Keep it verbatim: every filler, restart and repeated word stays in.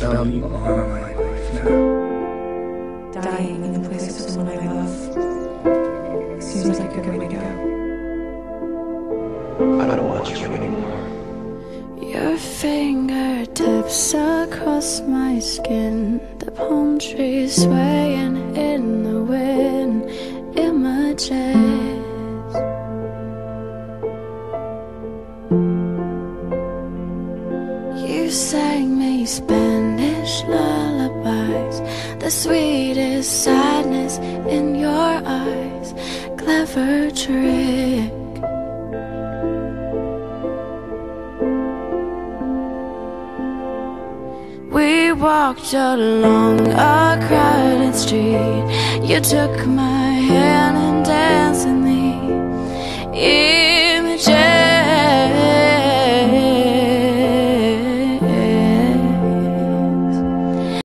spell you on my life now. Dying in the place of someone I love seems like a good way to go. I don't want you anymore. Your fingertips across my skin, the palm trees swaying in the wind, images. You sang me Spanish lullabies, the sweetest sadness in your eyes, clever trick. We walked along a crowded street. You took my hand and danced with me.